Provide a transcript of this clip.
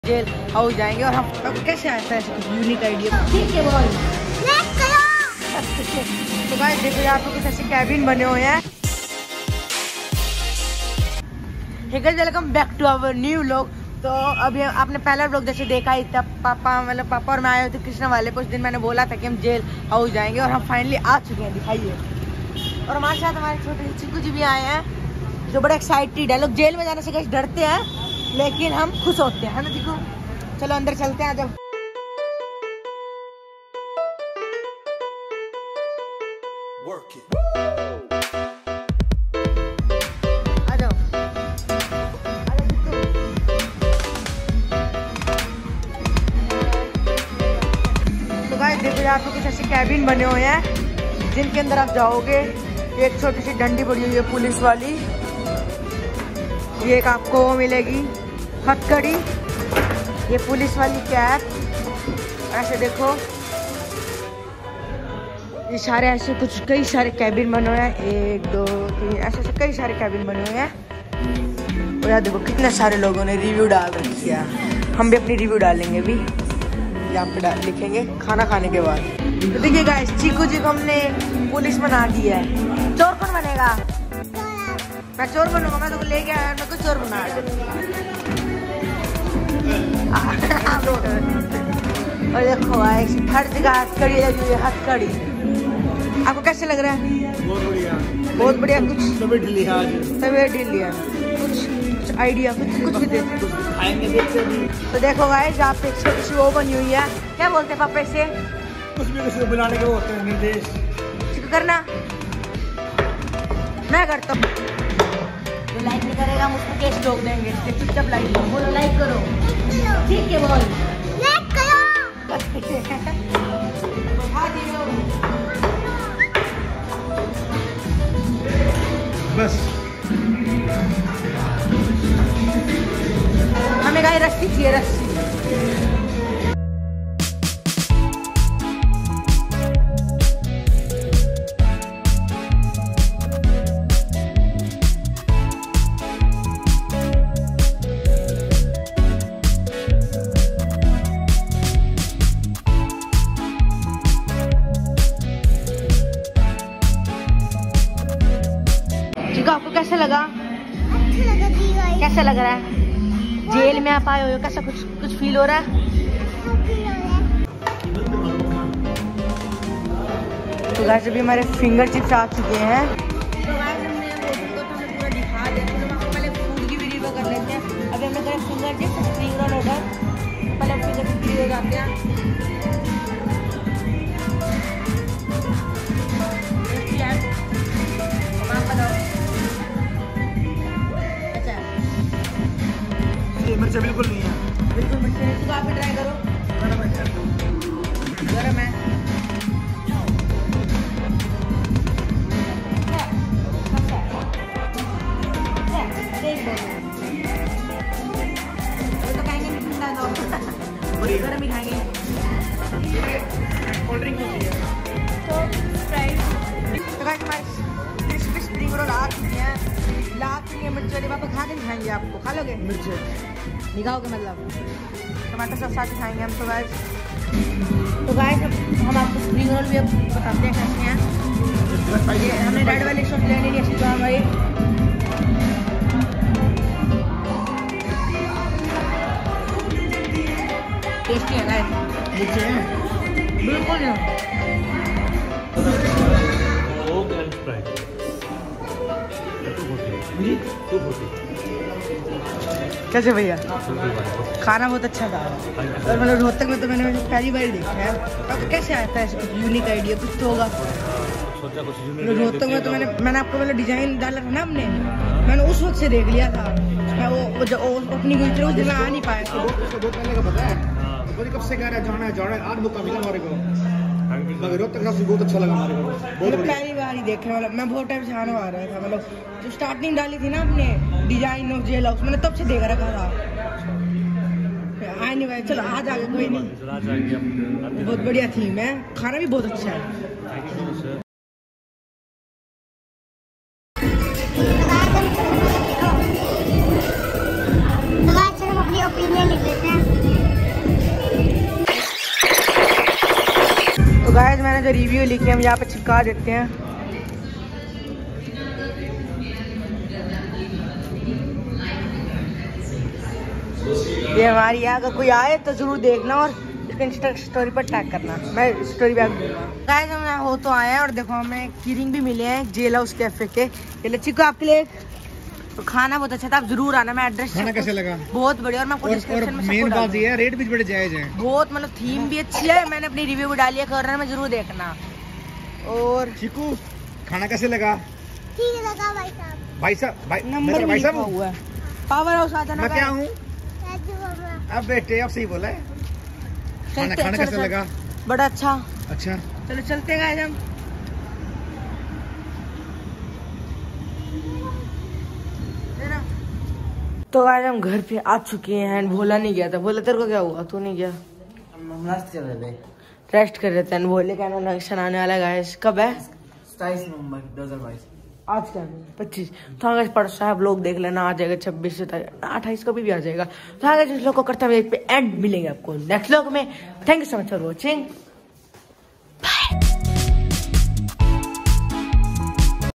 Jail house जाएंगे और हम कैसे आता है कुछ यूनिक आइडिया। ठीक है बॉय तो गाइस देखो यहाँ पे कुछ ऐसे कैबिन बने हुए हैं। Welcome back to our new vlog. तो अभी आपने पहला व्लॉग जैसे देखा ही था, पापा और मैं आए थे कृष्णा वाले। कुछ दिन मैंने बोला था कि हम जेल हाउस जाएंगे और हम फाइनली आ चुके हैं, दिखाइए। और हमारे साथ हमारे छोटे चिक्कू जी भी आए हैं जो बड़े एक्साइटेड है। लोग जेल में जाने से कहीं डरते हैं लेकिन हम खुश होते हैं, है ना चिक्कू? चलो अंदर चलते हैं। जब देखो यहाँ पे कुछ ऐसे कैबिन बने हुए हैं जिनके अंदर आप जाओगे। एक छोटी सी डंडी पड़ी हुई है पुलिस वाली, ये एक आपको वो मिलेगी हथकड़ी, ये पुलिस वाली कैप। ऐसे देखो ये सारे ऐसे कुछ कई सारे कैबिन बने हुए हैं, 1 2 3 ऐसे कई सारे कैबिन बने हुए हैं। और यार देखो कितने सारे लोगों ने रिव्यू डाल रखी है। हम भी अपनी रिव्यू डालेंगे अभी, यहाँ पे लिखेंगे खाना खाने के बाद। तो देखिए गाइस, चिक्कू जी को हमने पुलिस बना दिया है। चोर कौन बनेगा? मैं चोर बनूंगा। मैं तो लेके आया, मैं को चोर बना। और देखो गाइस हर जगह हथकड़ी लगी हुई है, हथकड़ी। आपको कैसे लग रहा है? बहुत बढ़िया, बहुत बढ़िया। कुछ तबीयत ढीली है, कुछ आइडिया कुछ भी दे तो देखो गाइस यहाँ पे छोटी सी वो बनी हुई है, क्या बोलते हैं पापा से? कुछ भी किसी को बुलाने के होते हैं निर्देश करना। मैं करता हूँ, जो लाइक नहीं करेगा हम उसको केस ठोक देंगे। चुपचाप लाइक करो, बोलो लाइक करो। ठीक है बोल लाइक करो। बस हमें गाय रस्सी चाहिए, रस्सी। आपको कैसा लगा? अच्छा लगा जी। कैसा लग रहा है? जेल में आप आए हो, कैसा कुछ फील हो रहा है? तो गाइस अभी हमारे फिंगर चिप्स आ चुके हैं। तो गाइस हमने पूरा दिखा दिया। तो हम पहले फूड की वीडियो कर लेते हैं। अभी हमने करा finger chips spring roll order. पहले हम फिंगर चिप्स हो जाते हैं। मिर्च बिल्कुल नहीं है, बिल्कुल मिर्च नहीं। तो आप भी ट्राई करो। गरम है। तो खाएंगे ठंडा दो, गरम ही खाएंगे। कोल्ड ड्रिंक होती है तो स्प्राइट। तो गाइस हमारे क्रिस्पी स्प्रिंग रोल आ चुकी हैं। मिर्च वाली पापा खा के नहीं खाएंगे, आपको खा लोगे? मिर्च निकालोगे मतलब टमाटर सॉस साथ खाएंगे हम। तो गाइस हम आपको स्प्रिंग रोल भी अब बताते हैं कैसे हैं। ये हमने रेड वाली सॉस लेनी नहीं, ऐसी जो हमारी टेस्टी है गाइस, बिल्कुल कैसे भैया? खाना बहुत अच्छा था। और मतलब रोहतक में तो मैंने पहली बार देखा है। अब कैसे आता है कुछ यूनिक आइडिया? कुछ तो होगा। रोहतक में तो मैंने आपको पहले डिजाइन डाला था ना, मैंने उस वक्त से देख लिया था। मैं वो जो अपनी उस दिन आ नहीं पाया था। पहले का पता है कब से कह रहा है जाना है। 8 मौका मिला हमारे को। रोहतक का बहुत अच्छा लगा हमारे को। पहली बार ही देखा, मतलब मैं बहुत टाइम से आने आ रहा था। मतलब जो स्टार्टिंग डाली थी ना अपने डिजाइन ऑफ जेल हाउस, मैंने तब से देख रखा था। आए नहीं भाई, चलो आज आगे कोई नहीं। बहुत बढ़िया थीम है, खाना भी बहुत अच्छा है। ओपिनियन लिख देते हैं। रिव्यू लिखे हम यहाँ पे चिपका देते हैं। ये हमारी यहाँ अगर कोई आए तो जरूर देखना और इसको इंस्टा स्टोरी पर टैग करना, मैं स्टोरी बैग दूंगा। गाइस हम यहाँ हो तो आए हैं और देखो हमें कीरिंग भी मिले हैं जेल हाउस कैफे के। ये लच्छी को आपके लिए तो खाना बहुत अच्छा था, आप जरूर आना। मैं एड्रेस खाना कैसे लगा? बहुत बढ़िया। और मैं आपको डिस्क्रिप्शन में मेन बात ये है रेट भी बड़े जायज हैं। बहुत मतलब थीम भी अच्छी है। मैंने अपनी रिव्यू भी डाली है कॉर्नर में, जरूर देखना। और चीकू खाना कैसे लगा? ठीक लगा भाई साहब। भाई साहब नंबर भाई साहब हुआ है। पावर हाउस आ जाना। मैं क्या हूँ? अब बेटे अब सही बोला है। खाना कैसे लगा? बड़ा अच्छा। अच्छा चलो चलते हैं हम। तो आज हम घर पे आ चुके हैं। भोला नहीं गया था। भोला तेरे को क्या हुआ? तू नहीं गया? रेस्ट कर रहे थे। भोले का इलेक्शन आने वाला है। कब है? 27 नवंबर 2022। आज क्या 25। तो अगर परसों है लोग देख लेना, आ जाएगा 26 से 28 कभी भी आ जाएगा। तो अगर जिस लोग को करता है पे एंड मिलेंगे आपको नेक्स्ट लोग में। Thank you so much for watching.